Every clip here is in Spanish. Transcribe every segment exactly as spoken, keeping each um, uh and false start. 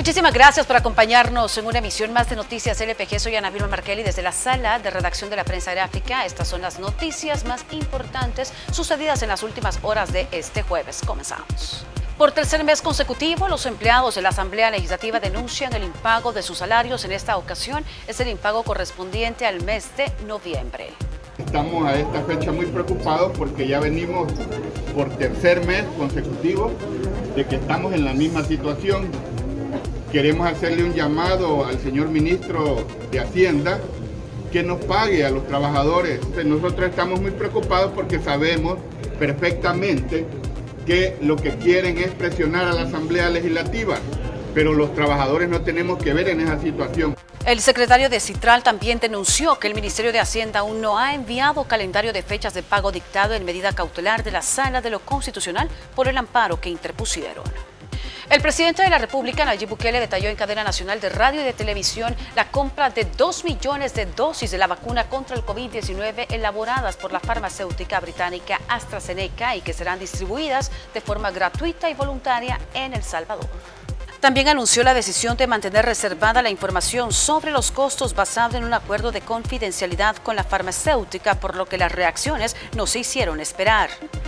Muchísimas gracias por acompañarnos en una emisión más de Noticias L P G. Soy Ana Vilma Markelly desde la sala de redacción de la prensa gráfica. Estas son las noticias más importantes sucedidas en las últimas horas de este jueves. Comenzamos. Por tercer mes consecutivo, los empleados de la Asamblea Legislativa denuncian el impago de sus salarios. En esta ocasión es el impago correspondiente al mes de noviembre. Estamos a esta fecha muy preocupados porque ya venimos por tercer mes consecutivo de que estamos en la misma situación. Queremos hacerle un llamado al señor ministro de Hacienda que nos pague a los trabajadores. Nosotros estamos muy preocupados porque sabemos perfectamente que lo que quieren es presionar a la Asamblea Legislativa, pero los trabajadores no tenemos que ver en esa situación. El secretario de Citral también denunció que el Ministerio de Hacienda aún no ha enviado calendario de fechas de pago dictado en medida cautelar de la Sala de lo Constitucional por el amparo que interpusieron. El presidente de la República, Nayib Bukele, detalló en cadena nacional de radio y de televisión la compra de dos millones de dosis de la vacuna contra el COVID diecinueve elaboradas por la farmacéutica británica AstraZeneca y que serán distribuidas de forma gratuita y voluntaria en El Salvador. También anunció la decisión de mantener reservada la información sobre los costos basada en un acuerdo de confidencialidad con la farmacéutica, por lo que las reacciones no se hicieron esperar.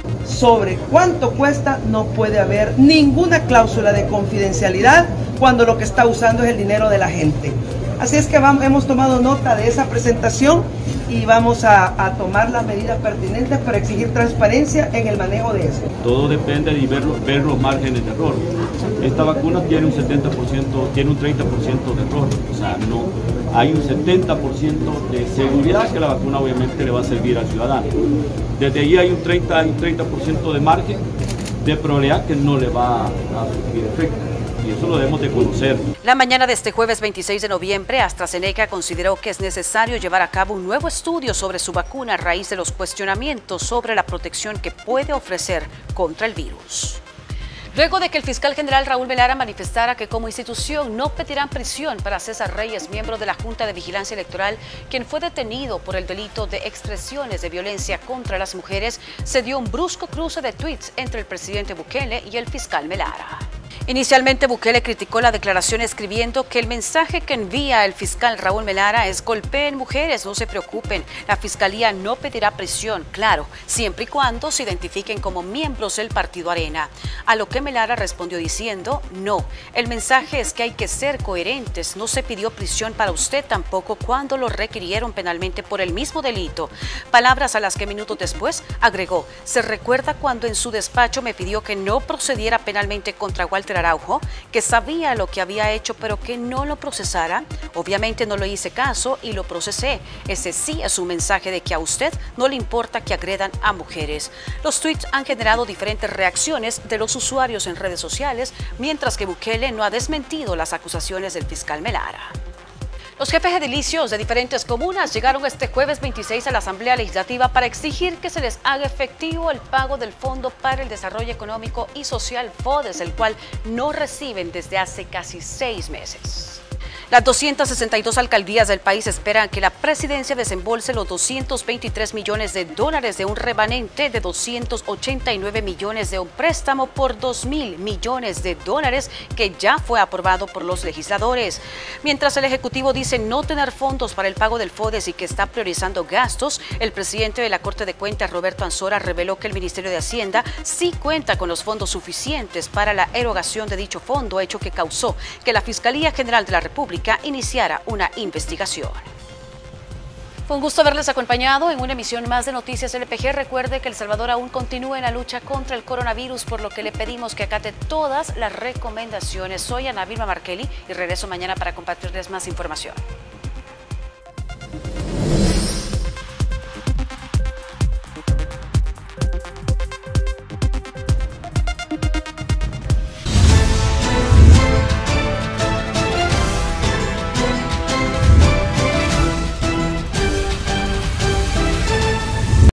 Sobre cuánto cuesta no puede haber ninguna cláusula de confidencialidad cuando lo que está usando es el dinero de la gente. Así es que vamos, hemos tomado nota de esa presentación y vamos a, a tomar las medidas pertinentes para exigir transparencia en el manejo de eso. Todo depende de ver, ver los márgenes de error. Esta vacuna tiene un setenta por ciento, tiene un treinta por ciento de error, o sea, no hay un setenta por ciento de seguridad que la vacuna obviamente le va a servir al ciudadano. Desde ahí hay un treinta por ciento de margen de probabilidad que no le va a surtir efecto. Y eso lo debemos de conocer. La mañana de este jueves veintiséis de noviembre, AstraZeneca consideró que es necesario llevar a cabo un nuevo estudio sobre su vacuna a raíz de los cuestionamientos sobre la protección que puede ofrecer contra el virus. Luego de que el fiscal general Raúl Melara manifestara que como institución no pedirán prisión para César Reyes, miembro de la Junta de Vigilancia Electoral, quien fue detenido por el delito de expresiones de violencia contra las mujeres, se dio un brusco cruce de tweets entre el presidente Bukele y el fiscal Melara. Inicialmente, Bukele criticó la declaración escribiendo que el mensaje que envía el fiscal Raúl Melara es: golpeen mujeres, no se preocupen, la fiscalía no pedirá prisión, claro, siempre y cuando se identifiquen como miembros del Partido Arena. A lo que Melara respondió diciendo: no, el mensaje es que hay que ser coherentes, no se pidió prisión para usted tampoco cuando lo requirieron penalmente por el mismo delito. Palabras a las que minutos después agregó: se recuerda cuando en su despacho me pidió que no procediera penalmente contra Walter Araujo, que sabía lo que había hecho pero que no lo procesara. Obviamente no le hice caso y lo procesé. Ese sí es un mensaje de que a usted no le importa que agredan a mujeres. Los tweets han generado diferentes reacciones de los usuarios en redes sociales, mientras que Bukele no ha desmentido las acusaciones del fiscal Melara. Los jefes edilicios de diferentes comunas llegaron este jueves veintiséis a la Asamblea Legislativa para exigir que se les haga efectivo el pago del Fondo para el Desarrollo Económico y Social FODES, el cual no reciben desde hace casi seis meses. Las doscientas sesenta y dos alcaldías del país esperan que la presidencia desembolse los doscientos veintitrés millones de dólares de un remanente de doscientos ochenta y nueve millones de un préstamo por dos mil millones de dólares que ya fue aprobado por los legisladores. Mientras el Ejecutivo dice no tener fondos para el pago del FODES y que está priorizando gastos, el presidente de la Corte de Cuentas, Roberto Anzora, reveló que el Ministerio de Hacienda sí cuenta con los fondos suficientes para la erogación de dicho fondo, hecho que causó que la Fiscalía General de la República iniciara una investigación. Fue un gusto haberles acompañado en una emisión más de Noticias L P G. Recuerde que El Salvador aún continúa en la lucha contra el coronavirus, por lo que le pedimos que acate todas las recomendaciones. Soy Ana Vilma Markelly y regreso mañana para compartirles más información.